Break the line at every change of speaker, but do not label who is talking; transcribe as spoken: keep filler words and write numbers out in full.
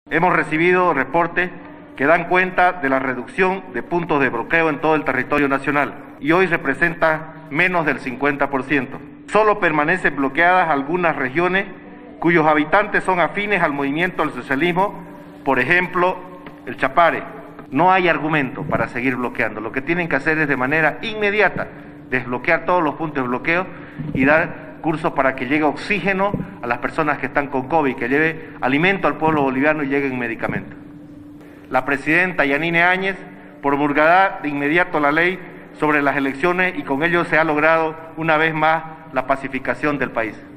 Hemos recibido reportes que dan cuenta de la reducción de puntos de bloqueo en todo el territorio nacional y hoy representa menos del cincuenta por ciento. Solo permanecen bloqueadas algunas regiones cuyos habitantes son afines al movimiento al socialismo, por ejemplo, el Chapare. No hay argumento para seguir bloqueando. Lo que tienen que hacer es de manera inmediata desbloquear todos los puntos de bloqueo y dar curso para que llegue oxígeno a las personas que están con COVID, que lleve alimento al pueblo boliviano y lleguen medicamentos. La presidenta Yanine Áñez promulgará de inmediato la ley sobre las elecciones y con ello se ha logrado una vez más la pacificación del país.